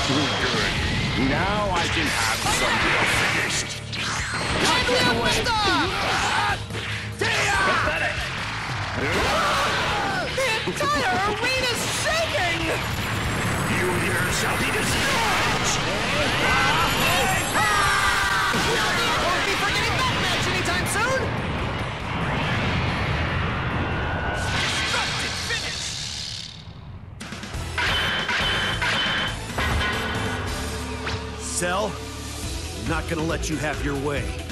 Too good. Now I can have some real finished. Pathetic. The entire arena's shaking! You here shall be destroyed. Won't be forgetting that match anytime soon! Destructive finish. Cell, I'm not gonna let you have your way.